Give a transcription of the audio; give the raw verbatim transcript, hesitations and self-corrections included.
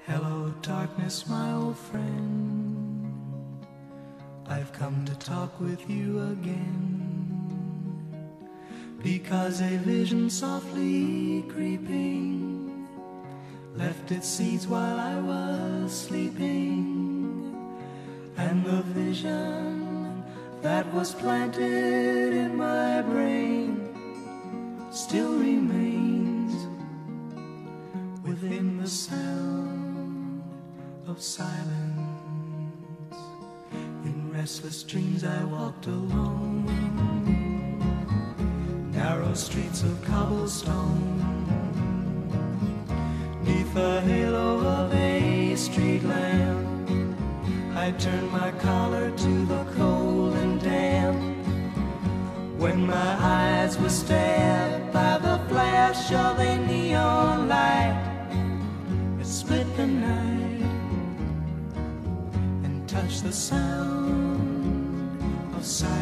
Hello, darkness, my old friend. I've come to talk with you again, because a vision softly creeping left its seeds while I was sleeping, and the vision that was planted in my brain still remains within the sound of silence. In restless dreams I walked alone, narrow streets of cobblestone, neath the halo of a street lamp. I turned my collar to the cold and damp, when my eyes were stabbed by the flash of a neon light. It split the night and touched the sound of silence.